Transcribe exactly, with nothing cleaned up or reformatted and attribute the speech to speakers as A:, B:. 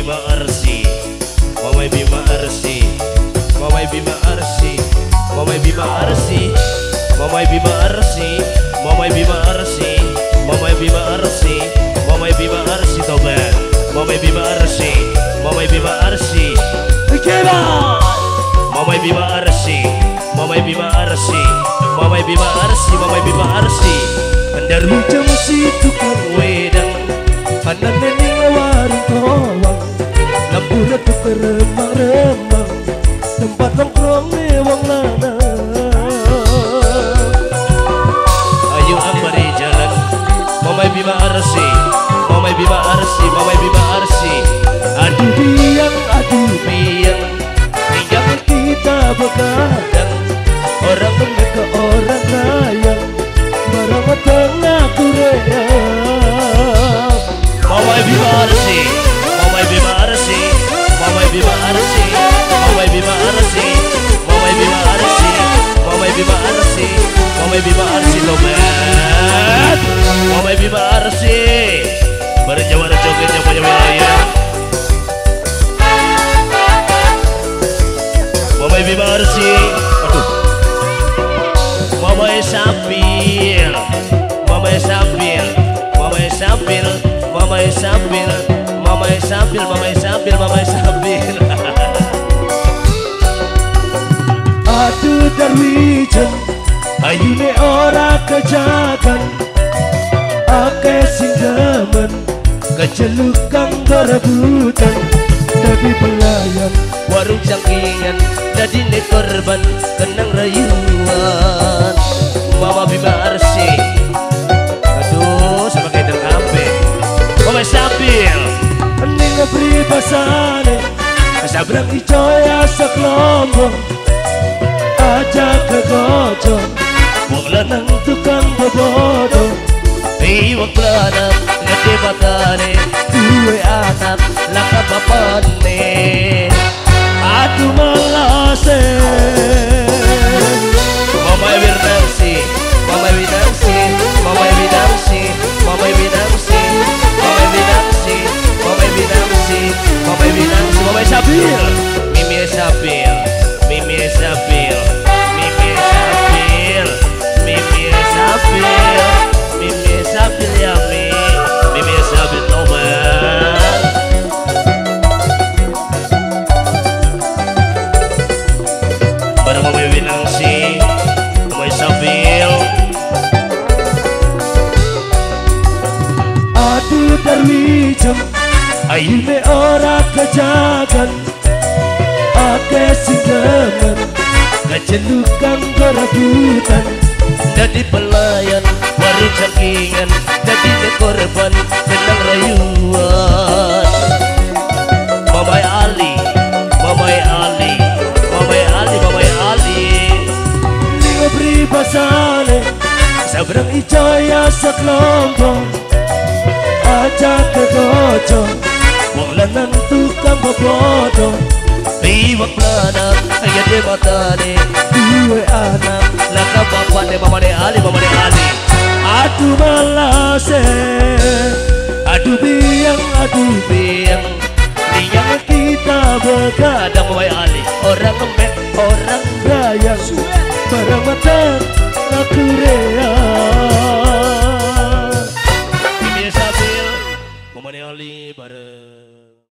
A: Bima Arsi, Mamai Bima Arsi, Mamai Bima Arsi, Mamai Bima Arsi, Mamai Bima Arsi, Mamai Bima Arsi, Mamai Bima Arsi, Mamai Bima Arsi Tobat, Mamai Bima Arsi, Mamai Bima Arsi, Mamai Bima Arsi, Mamai Bima Arsi, Mamai Bima Arsi, Mamai Bima Arsi, Andaru masih tukang wedang, anak nenek warung towang, lampunya tuker remang-remang, tempat nongkrong wong lanang. Ayo ambari jalan, Mamai Bima Arsi, Mamai Bima Arsi, Mamai Bima Arsi. Aduh biang, aduh biang, biang kita begadang, orang kaya ke orang kaya, barang tengah kureang. Mamai Bima Arsi, Mamai Bima Arsi, Mamai Bima Arsi, Mamai Bima Arsi, Mamai Bima Arsi, Mamai Bima Arsi, Mamai Bima Arsi Tobat, Mamai Bima Arsi. Berjawab jogetnya punya wilayah. Mamai Bima Arsi, aduh. Mamai Sapil, Mamai Sapil, Mamai Sapil, Mamai Sapil, Mamai Sapil, Mamai Sapil, Mamai Sapil. Aduh darwijan, ayune ora kejagan, ake sing demen, kecelukang berebutan, dadi pelayan warung cangkingan, dadi ne korban kenang rayuan. Mama Bima Arsi, aduh sebagai terkampe. Mamai Sapil, ning pribasane, sabrang icoya saklombong, aja kegojo, wong lanang tukang bobodo, iwak lanang gede matane, duwe anak laka bapane. Aduh malase, Mamai Wirnarsi, Mamai Wirnarsi, Mamai Wirnarsi, Mamai Wirnarsi, Mamai Wirnarsi, Mamai Wirnarsi, Mamai Wirnarsi, Mamai Sapil, Mimi Sapil, Mimi Sapil, Mimi Sapil, Mimi Sapil, Mimi Sapil ya mi, Mimi Sapil Tobat. Barang Mamai Wirnarsi, Mamai Sapil. Aduh darwijan, ayune ora kejagan, ake sing demen, kecelukang berebutan, dadi pelayan warung cangkingan, dadi ne korban kenang rayuan. Mamai Ali, Mamai Ali, Mamai Ali, Mamai Ali. Ning pribasane, sabrang icoya saklombong, aja kegojo, wong lanang tukang bobodo, iwak lanang gede matane, duwe anak laka bapane. Mamane Ali, Mamane Ali. Aduh malase, aduh biang, aduh biang, biang kita begadang. Mamai Ali, orang kemek, orang gayang, barang mata aku reang. Mimi Sapil, Mamane Ali bareng.